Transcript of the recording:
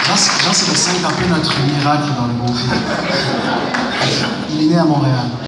Jean, c'est un peu notre miracle dans le groupe. Il est né à Montréal.